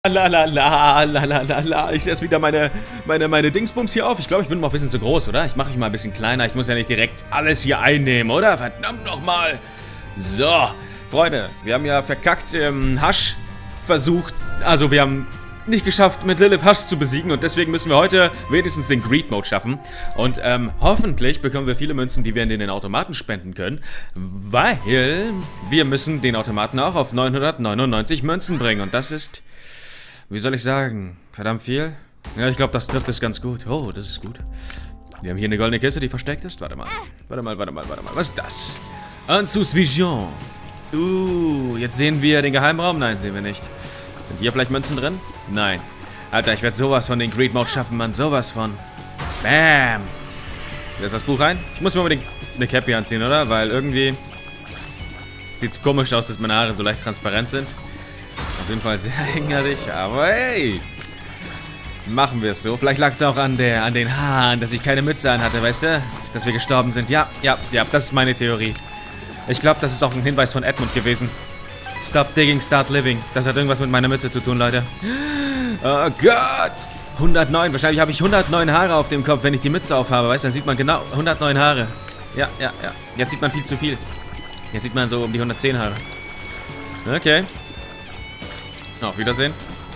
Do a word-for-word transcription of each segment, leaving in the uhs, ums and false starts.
La la la la la la la. Ich setze wieder meine, meine, meine Dingsbums hier auf. Ich glaube, ich bin noch ein bisschen zu groß, oder? Ich mache mich mal ein bisschen kleiner. Ich muss ja nicht direkt alles hier einnehmen, oder? Verdammt nochmal. So, Freunde, wir haben ja verkackt im Hush versucht. Also wir haben nicht geschafft, mit Lilith Hush zu besiegen. Und deswegen müssen wir heute wenigstens den Greed Mode schaffen. Und ähm, hoffentlich bekommen wir viele Münzen, die wir in den Automaten spenden können. Weil wir müssen den Automaten auch auf neunhundertneunundneunzig Münzen bringen. Und das ist... Wie soll ich sagen? Verdammt viel? Ja, ich glaube, das trifft es ganz gut. Oh, das ist gut. Wir haben hier eine goldene Kiste, die versteckt ist. Warte mal. Warte mal, warte mal, warte mal. Was ist das? Anzus Vision. Uh, jetzt sehen wir den Geheimraum. Nein, sehen wir nicht. Sind hier vielleicht Münzen drin? Nein. Alter, ich werde sowas von den Greed Mode schaffen, Mann. Sowas von. Bam. Hier ist das Buch rein. Ich muss mir unbedingt eine Cappy anziehen, oder? Weil irgendwie sieht es komisch aus, dass meine Haare so leicht transparent sind. Auf jeden Fall sehr ärgerlich, aber hey, machen wir es so. Vielleicht lag es auch an, der, an den Haaren, dass ich keine Mütze an hatte, weißt du? Dass wir gestorben sind. Ja, ja, ja, das ist meine Theorie. Ich glaube, das ist auch ein Hinweis von Edmund gewesen. Stop digging, start living. Das hat irgendwas mit meiner Mütze zu tun, Leute. Oh Gott! hundertneun. Wahrscheinlich habe ich hundertneun Haare auf dem Kopf, wenn ich die Mütze aufhabe, weißt du? Dann sieht man genau hundertneun Haare. Ja, ja, ja. Jetzt sieht man viel zu viel. Jetzt sieht man so um die hundertzehn Haare. Okay. Auf Wiedersehen.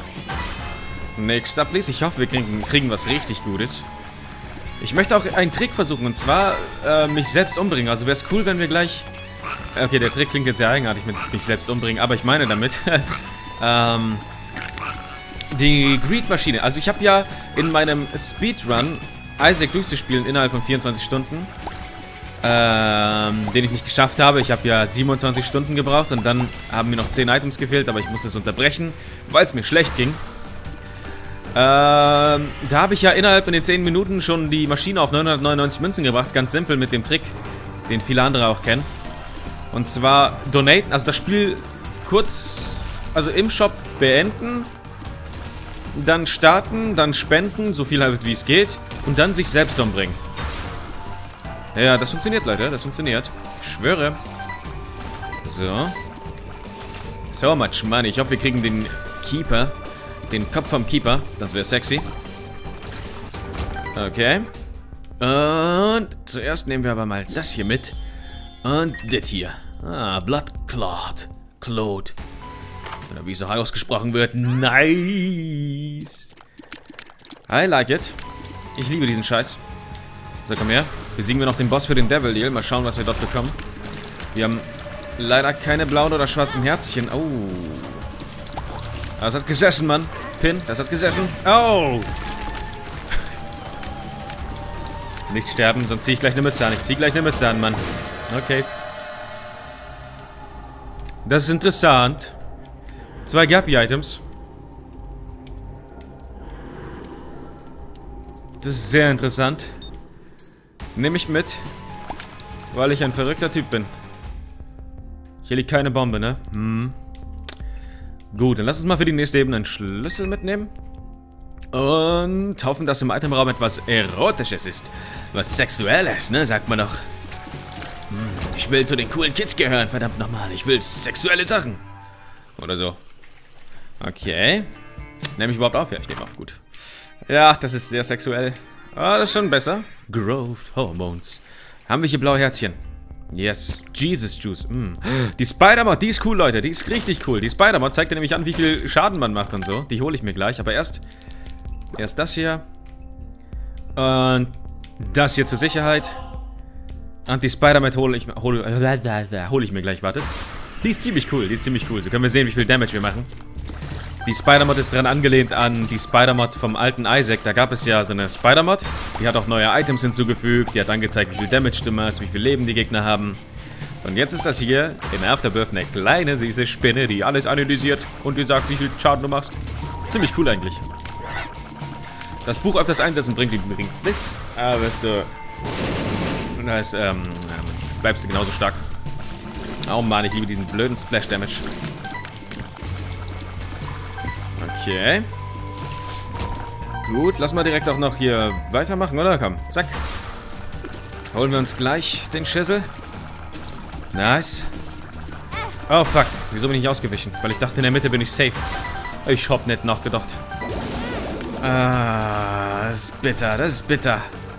Next up, please. Ich hoffe, wir kriegen, kriegen was richtig Gutes. Ich möchte auch einen Trick versuchen, und zwar äh, mich selbst umbringen. Also wäre es cool, wenn wir gleich... Okay, der Trick klingt jetzt sehr eigenartig mit mich selbst umbringen, aber ich meine damit... ähm, die Greed-Maschine. Also ich habe ja in meinem Speedrun Isaac durchzuspielen innerhalb von vierundzwanzig Stunden. Ähm, den ich nicht geschafft habe. Ich habe ja siebenundzwanzig Stunden gebraucht und dann haben mir noch zehn Items gefehlt, aber ich musste es unterbrechen, weil es mir schlecht ging. Ähm, da habe ich ja innerhalb von den zehn Minuten schon die Maschine auf neunhundertneunundneunzig Münzen gebracht. Ganz simpel mit dem Trick, den viele andere auch kennen. Und zwar donaten, also das Spiel kurz, also im Shop beenden, dann starten, dann spenden, so viel halt wie es geht und dann sich selbst umbringen. Ja, das funktioniert, Leute. Das funktioniert. Ich schwöre. So. So much money. Ich hoffe, wir kriegen den Keeper. Den Kopf vom Keeper. Das wäre sexy. Okay. Und zuerst nehmen wir aber mal das hier mit. Und das hier. Ah, Blood Clot. Claude. Oder wie es auch ausgesprochen wird. Nice. I like it. Ich liebe diesen Scheiß. So, komm her. Besiegen wir noch den Boss für den Devil Deal. Mal schauen, was wir dort bekommen. Wir haben leider keine blauen oder schwarzen Herzchen. Oh. Das hat gesessen, Mann. Pin, das hat gesessen. Oh. Nicht sterben, sonst ziehe ich gleich eine Mütze an. Ich ziehe gleich eine Mütze an, Mann. Okay. Das ist interessant. Zwei Gappy-Items. Das ist sehr interessant. Nehme ich mit, weil ich ein verrückter Typ bin. Hier liegt keine Bombe, ne? Hm. Gut, dann lass uns mal für die nächste Ebene einen Schlüssel mitnehmen. Und hoffen, dass im Itemraum etwas Erotisches ist. Was Sexuelles, ne? Sagt man doch. Hm. Ich will zu den coolen Kids gehören, verdammt nochmal. Ich will sexuelle Sachen. Oder so. Okay. Nehme ich überhaupt auf? Ja, ich nehme auf, gut. Ja, das ist sehr sexuell. Ah, das ist schon besser. Growth Hormones. Haben wir hier blaue Herzchen? Yes. Jesus Juice. Mm. Die Spider-Mod, die ist cool, Leute. Die ist richtig cool. Die Spider-Mod zeigt dir nämlich an, wie viel Schaden man macht und so. Die hole ich mir gleich. Aber erst... Erst das hier. Und das hier zur Sicherheit. Und die Spider-Mod hole ich, hole, äh, hole ich mir gleich. Wartet. Die ist ziemlich cool. Die ist ziemlich cool. So können wir sehen, wie viel Damage wir machen. Die Spider-Mod ist dran angelehnt an die Spider-Mod vom alten Isaac. Da gab es ja so eine Spider-Mod. Die hat auch neue Items hinzugefügt. Die hat angezeigt, wie viel Damage du machst, wie viel Leben die Gegner haben. Und jetzt ist das hier in Afterbirth eine kleine, süße Spinne, die alles analysiert und dir sagt, wie viel Schaden du machst. Ziemlich cool eigentlich. Das Buch öfters einsetzen bringt übrigens nichts. Aber wirst du... Da ist, ähm... bleibst du genauso stark. Oh Mann, ich liebe diesen blöden Splash-Damage. Okay. Gut, lass mal direkt auch noch hier weitermachen, oder? Komm, zack. Holen wir uns gleich den Schüssel. Nice. Oh, fuck. Wieso bin ich nicht ausgewichen? Weil ich dachte, in der Mitte bin ich safe. Ich hab nicht nachgedacht. Ah, das ist bitter, das ist bitter.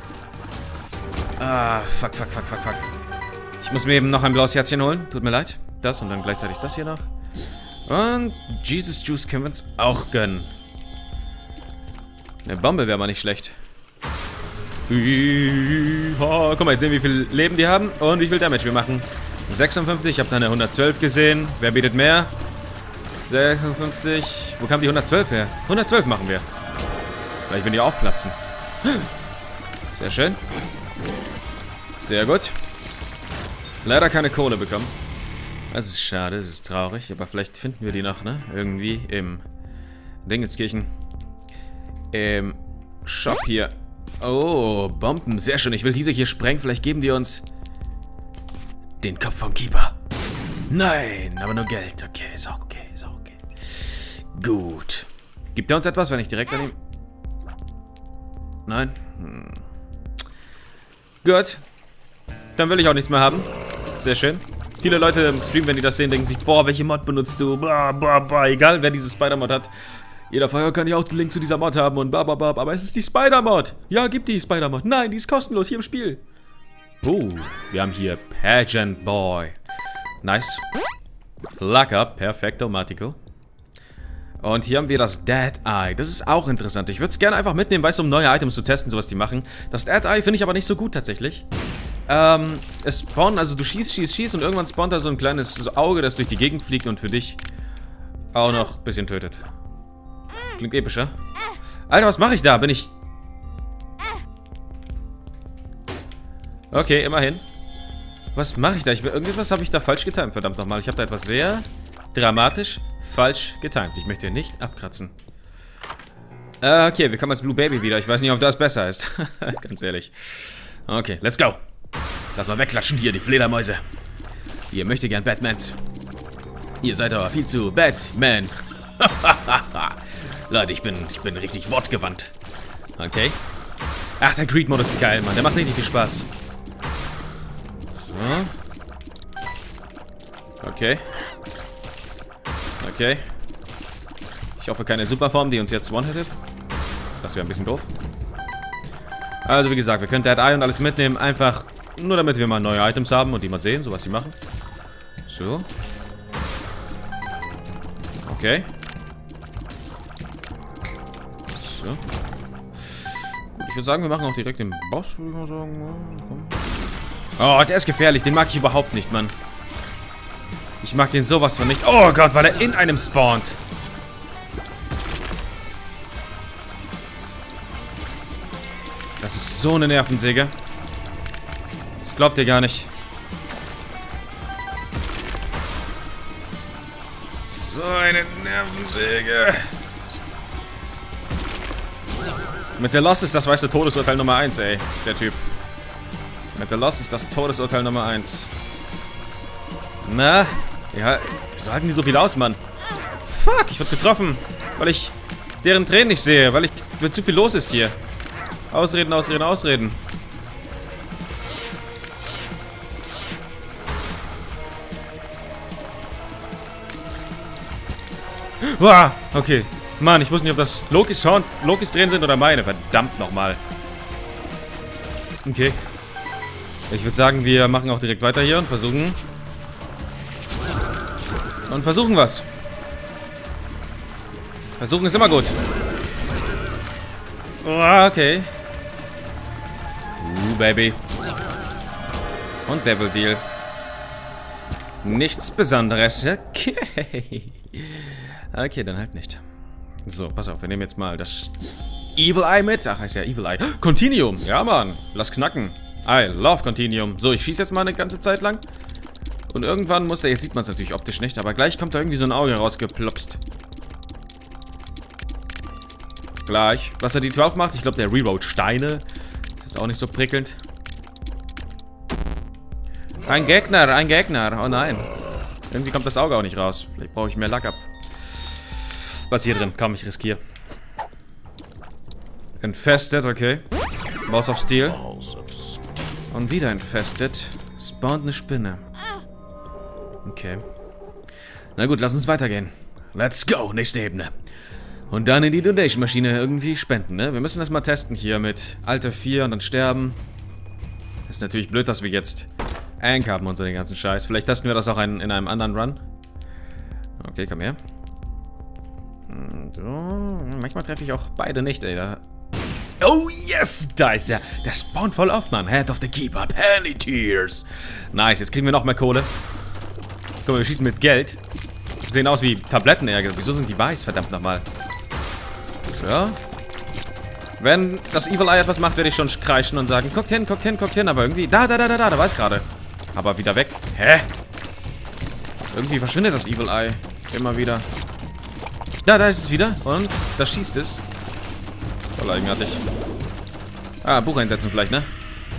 Ah, fuck, fuck, fuck, fuck, fuck. Ich muss mir eben noch ein blaues Herzchen holen. Tut mir leid. Das und dann gleichzeitig das hier noch. Und Jesus Juice können wir uns auch gönnen. Eine Bombe wäre mal nicht schlecht. Oh, guck mal, jetzt sehen wir, wie viel Leben die haben und wie viel Damage wir machen. sechsundfünfzig, ich habe da eine hundertzwölf gesehen. Wer bietet mehr? sechsundfünfzig. Wo kam die hundertzwölf her? hundertzwölf machen wir. Vielleicht wenn die aufplatzen. Sehr schön. Sehr gut. Leider keine Kohle bekommen. Das ist schade, das ist traurig. Aber vielleicht finden wir die noch, ne? Irgendwie im Dingenskirchen. Im Shop hier. Oh, Bomben. Sehr schön. Ich will diese hier sprengen. Vielleicht geben die uns den Kopf vom Keeper. Nein, aber nur Geld. Okay, ist auch okay, ist auch okay. Gut. Gibt er uns etwas, wenn ich direkt an ihm... Nein? Hm. Gut. Dann will ich auch nichts mehr haben. Sehr schön. Viele Leute im Stream, wenn die das sehen, denken sich, boah, welche Mod benutzt du? Blah, blah, blah. Egal, wer diese Spider-Mod hat. Jeder Feuer kann ja auch den Link zu dieser Mod haben und bla bla bla. Aber es ist die Spider-Mod. Ja, gib die Spider-Mod. Nein, die ist kostenlos hier im Spiel. Oh, wir haben hier Pageant Boy. Nice. Luck up. Perfekto, Matico. Und hier haben wir das Dead Eye. Das ist auch interessant. Ich würde es gerne einfach mitnehmen, weißt du, um neue Items zu testen, so was die machen. Das Dead Eye finde ich aber nicht so gut tatsächlich. Ähm, es spawnen, also du schießt, schießt, schießt und irgendwann spawnt da so ein kleines Auge, das durch die Gegend fliegt und für dich auch noch ein bisschen tötet. Klingt epischer. Alter, was mache ich da? Bin ich... Okay, immerhin. Was mache ich da? Ich, irgendwas habe ich da falsch getimt, verdammt nochmal. Ich habe da etwas sehr dramatisch falsch getimt. Ich möchte hier nicht abkratzen. Äh, okay, wir kommen als Blue Baby wieder. Ich weiß nicht, ob das besser ist. Ganz ehrlich. Okay, let's go. Lass mal wegklatschen hier, die Fledermäuse. Ihr möchtet gern Batmans. Ihr seid aber viel zu Batman. Leute, ich bin, ich bin richtig wortgewandt. Okay. Ach, der Greed-Modus ist geil, Mann. Der macht richtig viel Spaß. So. Okay. Okay. Ich hoffe, keine Superform, die uns jetzt one-hittet. Das wäre ein bisschen doof. Also, wie gesagt, wir können Dead Eye und alles mitnehmen. Einfach nur, damit wir mal neue Items haben und die mal sehen, so was sie machen. So. Okay. So. Gut, ich würde sagen, wir machen auch direkt den Boss, würde ich mal sagen. Oh, der ist gefährlich. Den mag ich überhaupt nicht, Mann. Ich mag den sowas von nicht. Oh Gott, weil er in einem spawnt. Das ist so eine Nervensäge. Das glaubt ihr gar nicht. So eine Nervensäge. Mit der Lost ist das, weißt du, Todesurteil Nummer eins, ey. Der Typ. Mit der Lost ist das Todesurteil Nummer eins. Na? Ja, wieso halten die so viel aus, Mann? Fuck, ich wurde getroffen. Weil ich deren Tränen nicht sehe. Weil ich, weil zu viel los ist hier. Ausreden, ausreden, ausreden. Uah, okay. Mann, ich wusste nicht, ob das Lokis Sound, Lokis Tränen sind oder meine. Verdammt nochmal. Okay. Ich würde sagen, wir machen auch direkt weiter hier und versuchen... Und versuchen was. Versuchen ist immer gut. Oh, okay. Uh, Baby. Und Devil Deal. Nichts Besonderes. Okay. Okay, dann halt nicht. So, pass auf, wir nehmen jetzt mal das Evil Eye mit. Ach, heißt ja Evil Eye. Continuum. Ja, Mann. Lass knacken. I love Continuum. So, ich schieße jetzt mal eine ganze Zeit lang. Und irgendwann muss er, jetzt sieht man es natürlich optisch nicht, aber gleich kommt da irgendwie so ein Auge rausgeplopst. Gleich. Was er die zwölf macht, ich glaube, der reroad Steine. Das ist jetzt auch nicht so prickelnd. Ein Gegner, ein Gegner. Oh nein. Irgendwie kommt das Auge auch nicht raus. Vielleicht brauche ich mehr Luck ab. Was hier drin? Komm, ich riskiere. Infested, okay. Boss of Steel. Und wieder infested. Spawnt eine Spinne. Okay. Na gut, lass uns weitergehen. Let's go, nächste Ebene. Und dann in die Donation-Maschine irgendwie spenden, ne? Wir müssen das mal testen hier mit Alter vier und dann sterben. Ist natürlich blöd, dass wir jetzt Ank haben und so den ganzen Scheiß. Vielleicht testen wir das auch in, in einem anderen Run. Okay, komm her. So, manchmal treffe ich auch beide nicht, ey. Da. Oh, yes! Da ist er. Der spawnt voll auf, Mann. Head of the Keeper. Penny Tears. Nice, jetzt kriegen wir noch mehr Kohle. Guck mal, wir schießen mit Geld. Sehen aus wie Tabletten, ey. Wieso sind die weiß? Verdammt nochmal. So. Wenn das Evil Eye etwas macht, werde ich schon kreischen und sagen, guckt hin, guckt hin, guckt hin. Aber irgendwie, da, da, da, da, da, da war es gerade. Aber wieder weg. Hä? Irgendwie verschwindet das Evil Eye. Immer wieder. Da, da ist es wieder. Und da schießt es. Voll eigenartig. Ah, Buch einsetzen vielleicht, ne?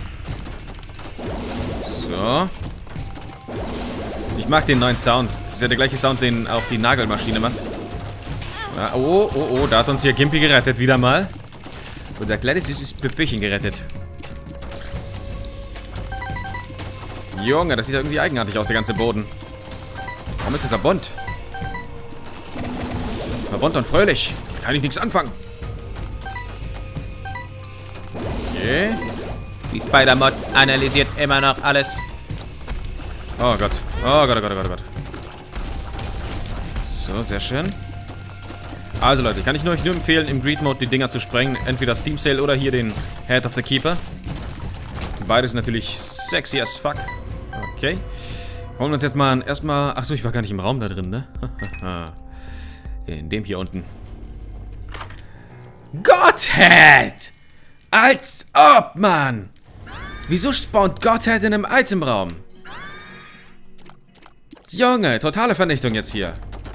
So. Ich mag den neuen Sound. Das ist ja der gleiche Sound, den auch die Nagelmaschine macht. Ja, oh, oh, oh, da hat uns hier Gimpy gerettet, wieder mal. Unser kleines süßes Püppchen gerettet. Junge, das sieht ja irgendwie eigenartig aus, der ganze Boden. Warum ist dieser bunt? War bunt und fröhlich. Da kann ich nichts anfangen. Okay. Die Spider-Mod analysiert immer noch alles. Oh Gott. Oh Gott, oh Gott, oh Gott, oh Gott. So, sehr schön. Also Leute, kann ich nur euch nur empfehlen, im Greed-Mode die Dinger zu sprengen. Entweder Steam Sale oder hier den Head of the Keeper. Beides natürlich sexy as fuck. Okay. Holen wir uns jetzt mal erstmal... Achso, ich war gar nicht im Raum da drin, ne? In dem hier unten. Godhead! Als ob, Mann! Wieso spawnt Godhead in einem Itemraum? Junge, totale Vernichtung jetzt hier.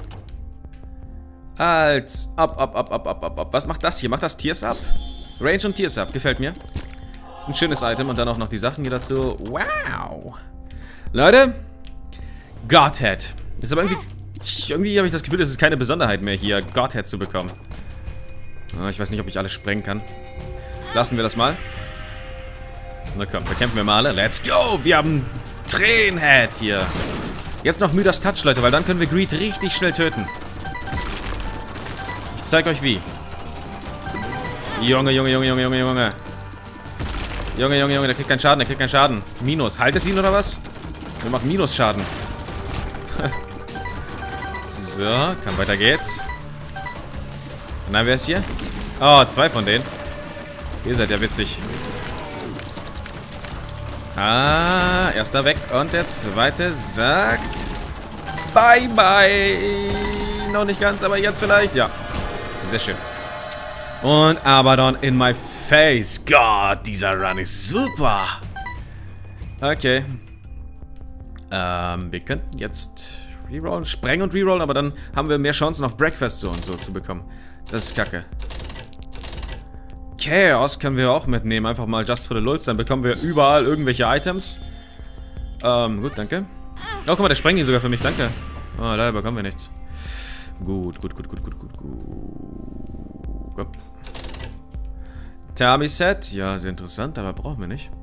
Als ob, ob, ob, ob, ob, ob, ob. Was macht das hier? Macht das Tears Up? Range und Tears Up, gefällt mir. Ist ein schönes Item und dann auch noch die Sachen hier dazu. Wow. Leute, Godhead. Das ist aber irgendwie... Irgendwie habe ich das Gefühl, es ist keine Besonderheit mehr hier, Godhead zu bekommen. Ich weiß nicht, ob ich alles sprengen kann. Lassen wir das mal. Na komm, bekämpfen wir mal alle. Let's go! Wir haben Tränenhead hier. Jetzt noch Midas Touch, Leute, weil dann können wir Greed richtig schnell töten. Ich zeig euch wie. Junge, Junge, Junge, Junge, Junge, Junge. Junge, Junge, Junge, der kriegt keinen Schaden, der kriegt keinen Schaden. Minus. Halt es ihn oder was? Wir machen Minusschaden. So, komm, weiter geht's. Na, wer ist hier? Oh, zwei von denen. Ihr seid ja witzig. Ah, erster weg. Und der zweite sagt... Bye, bye. Noch nicht ganz, aber jetzt vielleicht. Ja. Sehr schön. Und Abaddon in my face. Gott, dieser Run ist super. Okay. Ähm, wir könnten jetzt rerollen, sprengen und rerollen, aber dann haben wir mehr Chancen auf Breakfast so und so zu bekommen. Das ist kacke. Chaos können wir auch mitnehmen. Einfach mal just for the lulz. Dann bekommen wir überall irgendwelche Items. Ähm, gut, danke. Oh, guck mal, der sprengt ihn sogar für mich. Danke. Oh, leider bekommen wir nichts. Gut, gut, gut, gut, gut, gut, gut. Komm. Tami-Set. Ja, sehr interessant, aber brauchen wir nicht.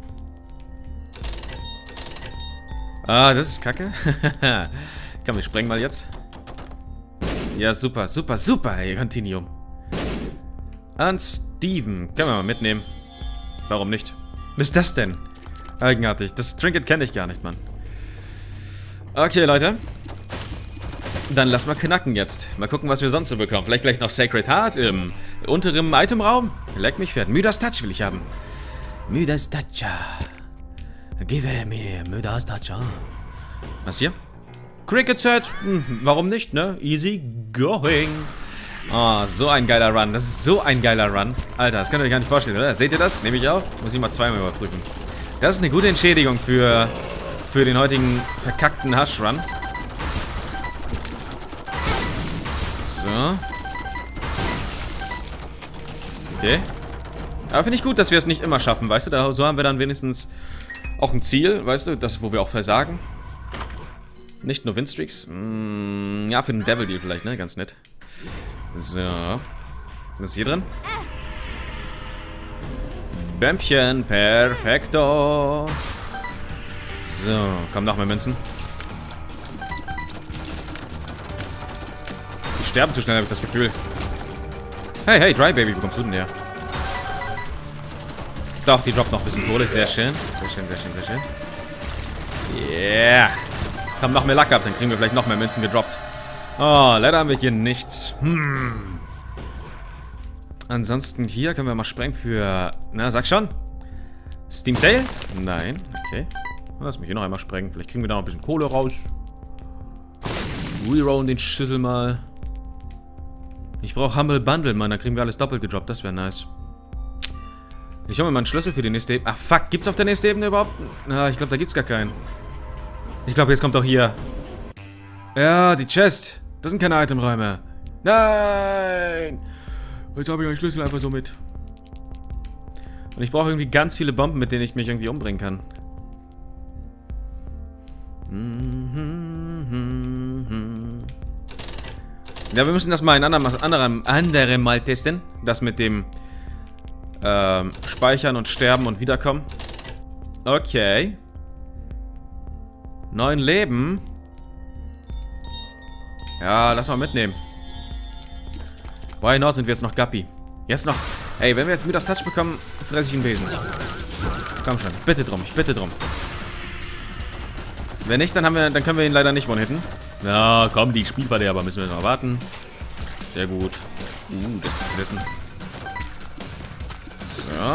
Ah, das ist kacke. Komm, wir sprengen mal jetzt. Ja, super, super, super, ey, Continuum. Und Steven. Können wir mal mitnehmen. Warum nicht? Was ist das denn? Eigenartig. Das Trinket kenne ich gar nicht, Mann. Okay, Leute. Dann lass mal knacken jetzt. Mal gucken, was wir sonst so bekommen. Vielleicht gleich noch Sacred Heart im unteren Itemraum. Leck mich fett. Midas Touch will ich haben. Midas Touch. Give me Midas Touch. Was hier? Cricket Set. Hm, warum nicht, ne? Easy going. Oh, so ein geiler Run. Das ist so ein geiler Run. Alter, das könnt ihr euch gar nicht vorstellen, oder? Seht ihr das? Nehme ich auf? Muss ich mal zweimal überprüfen. Das ist eine gute Entschädigung für, für den heutigen verkackten Hush-Run. So. Okay. Aber finde ich gut, dass wir es nicht immer schaffen, weißt du? Da, so haben wir dann wenigstens auch ein Ziel, weißt du? Das, wo wir auch versagen. Nicht nur Winstreaks. Mm, ja, für den Devil Deal vielleicht, ne? Ganz nett. So. Was ist hier drin? Bämpchen, perfekto. So, komm, noch mehr Münzen. Die sterben zu schnell, habe ich das Gefühl. Hey, hey, Dry Baby, wo kommst du denn her? Doch, die droppt noch ein bisschen Kohle. Sehr schön. Sehr schön, sehr schön, sehr schön. Yeah. Haben noch mehr Lack ab, dann kriegen wir vielleicht noch mehr Münzen gedroppt. Oh, leider haben wir hier nichts. Hm. Ansonsten hier können wir mal sprengen für... Na, sag schon. Steam Sale? Nein. Okay. Lass mich hier noch einmal sprengen. Vielleicht kriegen wir da noch ein bisschen Kohle raus. Rerollen den Schüssel mal. Ich brauche Humble Bundle, Mann. Da kriegen wir alles doppelt gedroppt. Das wäre nice. Ich hole mir mal einen Schlüssel für die nächste Ebene. Ach, fuck. Gibt's auf der nächsten Ebene überhaupt? Na, ich glaube, da gibt's gar keinen. Ich glaube, jetzt kommt doch hier. Ja, die Chest. Das sind keine Itemräume. Nein! Jetzt habe ich einen Schlüssel einfach so mit. Und ich brauche irgendwie ganz viele Bomben, mit denen ich mich irgendwie umbringen kann. Ja, wir müssen das mal ein anderem, anderem, anderem Mal testen. Das mit dem ähm, Speichern und Sterben und Wiederkommen. Okay. Neun Leben. Ja, lass mal mitnehmen. Why not sind wir jetzt noch Guppy. Jetzt noch. Ey, wenn wir jetzt Midas Touch bekommen, fresse ich einen Besen. Komm schon. Bitte drum. Ich bitte drum. Wenn nicht, dann haben wir, dann können wir ihn leider nicht one-hitten. Ja, komm, die Spielverderber müssen wir noch warten. Sehr gut. Uh, das ist wissen. So.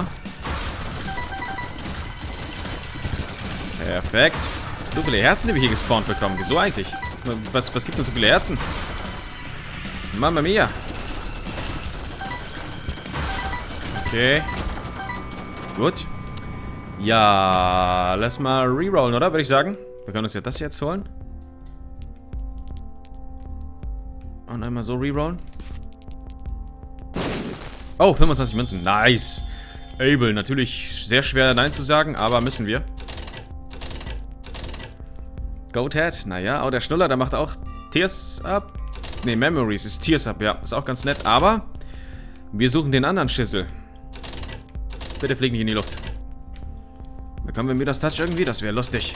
Perfekt. So viele Herzen, die wir hier gespawnt bekommen. Wieso eigentlich? Was, was gibt denn so viele Herzen? Mamma mia. Okay. Gut. Ja, lass mal rerollen, oder? Würde ich sagen. Wir können uns ja das jetzt holen. Und einmal so rerollen. Oh, fünfundzwanzig Münzen. Nice. Able. Natürlich sehr schwer Nein zu sagen, aber müssen wir. Goathead. Naja, oh, der Schnuller, der macht auch Tears Up. Ne, Memories ist Tears Up, ja. Ist auch ganz nett, aber wir suchen den anderen Schüssel. Bitte flieg nicht in die Luft. Bekommen wir mir das Touch irgendwie? Das wäre lustig.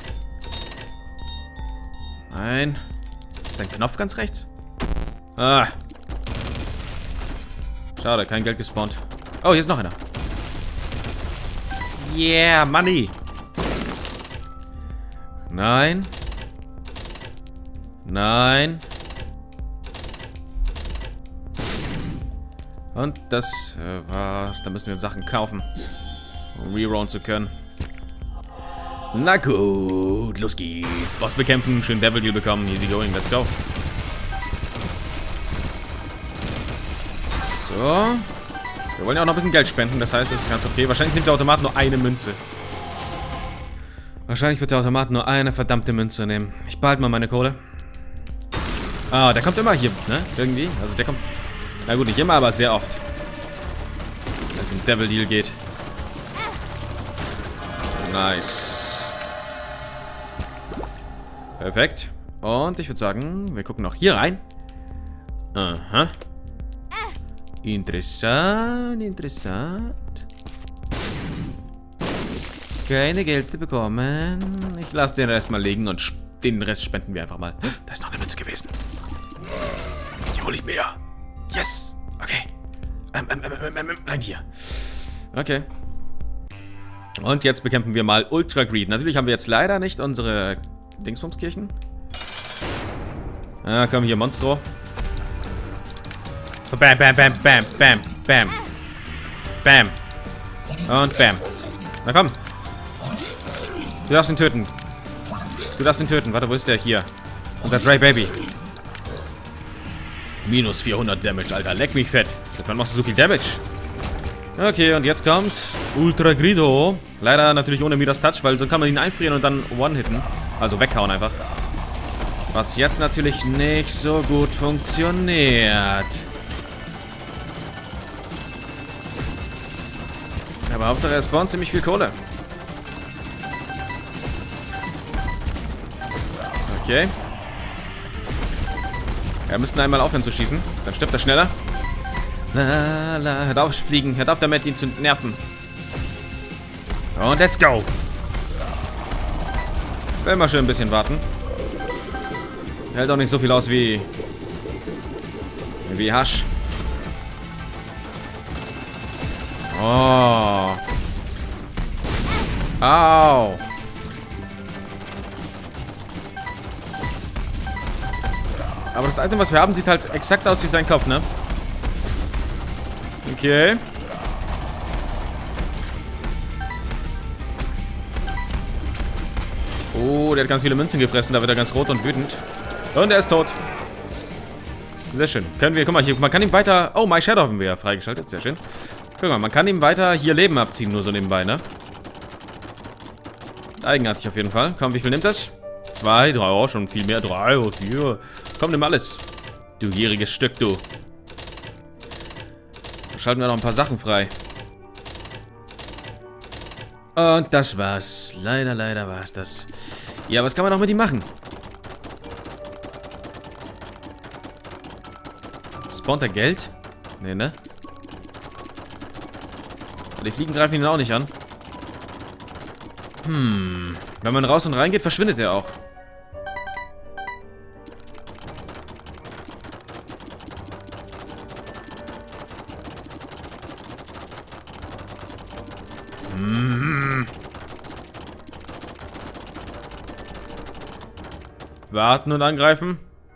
Nein. Ist ein Knopf ganz rechts? Ah. Schade, kein Geld gespawnt. Oh, hier ist noch einer. Yeah, Money. Nein. Nein. Und das äh, war's. Da müssen wir Sachen kaufen, um rerollen zu können. Na gut, los geht's. Boss bekämpfen, schön Devil Deal bekommen. Easy going, let's go. So. Wir wollen ja auch noch ein bisschen Geld spenden, das heißt, es ist ganz okay. Wahrscheinlich nimmt der Automat nur eine Münze. Wahrscheinlich wird der Automat nur eine verdammte Münze nehmen. Ich behalte mal meine Kohle. Ah, der kommt immer hier, ne? Irgendwie. Also der kommt... Na gut, nicht immer, aber sehr oft. Wenn es um Devil Deal geht. Nice. Perfekt. Und ich würde sagen, wir gucken noch hier rein. Aha. Interessant, interessant. Keine Geld bekommen. Ich lasse den Rest mal liegen und den Rest spenden wir einfach mal. Da ist noch eine Münze gewesen. Die hole ich mir. Yes. Okay. Ähm, ähm, ähm, ähm, ähm, rein hier. Okay. Und jetzt bekämpfen wir mal Ultra Greed. Natürlich haben wir jetzt leider nicht unsere Dingsbumskirchen. Ah, komm hier, Monstro. Bam, bam, bam, bam, bam, bam. Bam. Und bam. Na komm. Du darfst ihn töten. Du darfst ihn töten. Warte, wo ist der? Hier. Unser Dry Baby. Minus vierhundert Damage, Alter. Leck mich fett. Wann machst du so viel Damage? Okay, und jetzt kommt Ultra Grido. Leider natürlich ohne Midas Touch, weil so kann man ihn einfrieren und dann one-hitten. Also weghauen einfach. Was jetzt natürlich nicht so gut funktioniert. Aber Hauptsache er spawnt ziemlich viel Kohle. Okay. Wir müssten einmal aufhören zu schießen. Dann stirbt er schneller. La, la, hört auf fliegen. Hört auf damit, ihn zu nerven. Und let's go. Will mal schön ein bisschen warten. Hält auch nicht so viel aus wie... wie Hasch. Oh. Au. Aber das Item, was wir haben, sieht halt exakt aus wie sein Kopf, ne? Okay. Oh, der hat ganz viele Münzen gefressen. Da wird er ganz rot und wütend. Und er ist tot. Sehr schön. Können wir, guck mal, hier, man kann ihm weiter... Oh, My Shadow haben wir ja freigeschaltet. Sehr schön. Guck mal, man kann ihm weiter hier Leben abziehen, nur so nebenbei, ne? Eigenartig auf jeden Fall. Komm, wie viel nimmt das? Zwei, drei, oh, schon viel mehr. Drei, oh, vier. Komm, nimm alles. Du gieriges Stück, du. Schalten wir noch ein paar Sachen frei. Und das war's. Leider, leider war's das. Ja, was kann man noch mit ihm machen? Spawnt er Geld? Nee, ne? Die Fliegen greifen ihn auch nicht an. Hm. Wenn man raus und rein geht, verschwindet er auch. Hm. Warten und angreifen.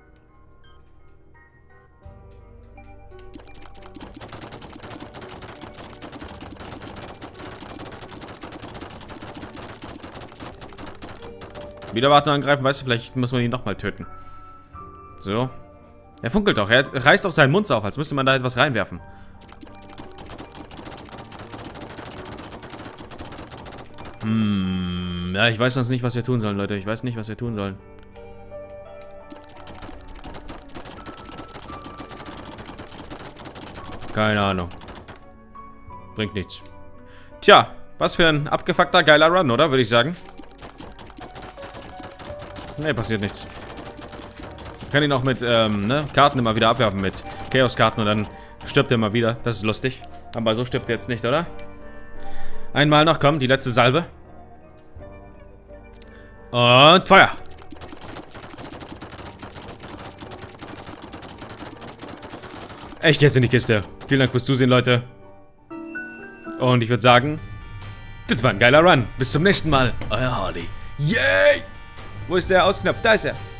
Wieder warten und angreifen, weißt du, vielleicht muss man ihn nochmal töten. So. Er funkelt doch, er reißt auch seinen Mund auf, als müsste man da etwas reinwerfen. Hm, ja, ich weiß sonst nicht, was wir tun sollen, Leute. Ich weiß nicht, was wir tun sollen. Keine Ahnung. Bringt nichts. Tja, was für ein abgefuckter, geiler Run, oder? Würde ich sagen. Ne, passiert nichts. Ich kann ihn auch mit, ähm, ne, Karten immer wieder abwerfen, mit Chaos-Karten und dann stirbt er immer wieder. Das ist lustig. Aber so stirbt er jetzt nicht, oder? Einmal noch, komm, die letzte Salve. Und Feuer. Ich gehe jetzt in die Kiste. Vielen Dank fürs Zusehen, Leute. Und ich würde sagen, das war ein geiler Run. Bis zum nächsten Mal. Euer Harley. Yay! Wo ist der Ausknopf? Da ist er.